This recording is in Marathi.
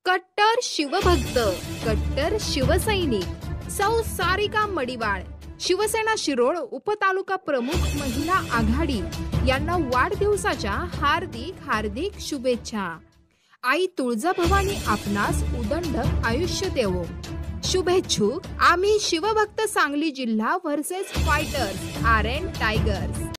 कट्टर शिवभक्त, कट्टर शिवसैनिक सौ सारिका मडिवाळ, शिवसेना शिरोळ उपतालुका प्रमुख महिला आघाडी यांना वाढदिवसाच्या हार्दिक हार्दिक शुभेच्छा। आई तुळजाभवानी आपणास उदंड आयुष्य देवो। शुभेच्छुक आम्ही शिवभक्त सांगली जिल्हा versus fighters R N tigers.